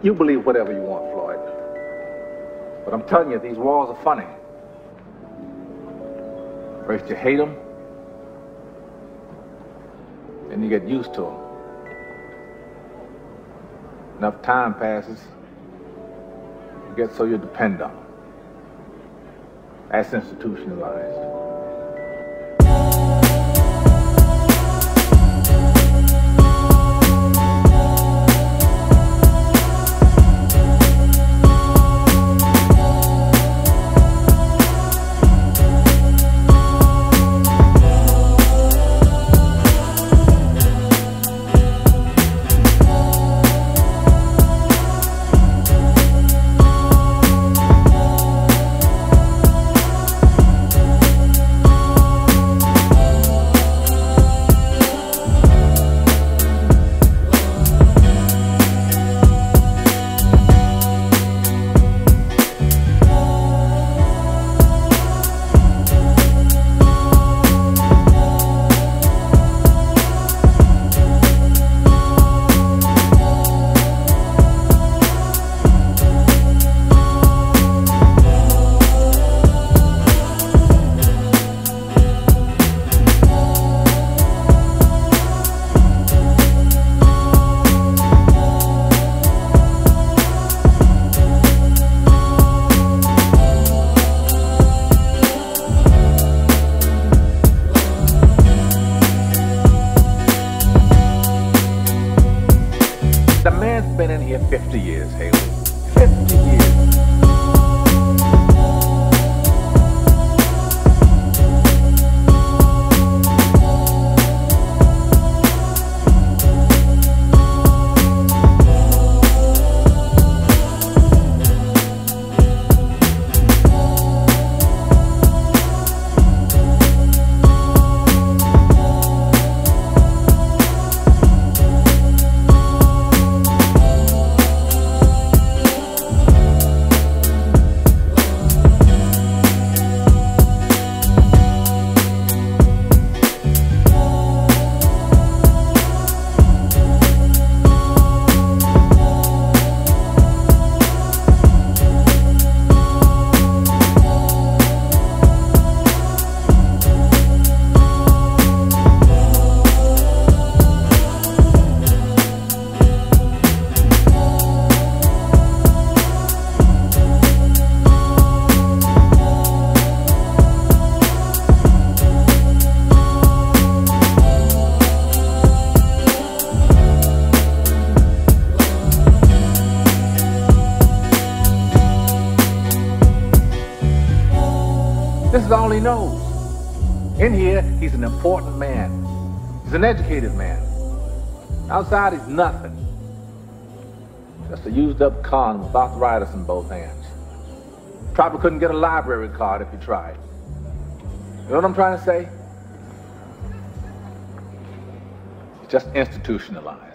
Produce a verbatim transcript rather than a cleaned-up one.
You believe whatever you want, Floyd. But I'm telling you, these walls are funny. First you hate them, then you get used to them. Enough time passes, you get so you depend on them. That's institutionalized. The man's been in here fifty years, Haley. fifty years. This is all he knows. In here, he's an important man. He's an educated man. Outside, he's nothing. Just a used-up con with arthritis in both hands. Probably couldn't get a library card if he tried. You know what I'm trying to say? He's just institutionalized.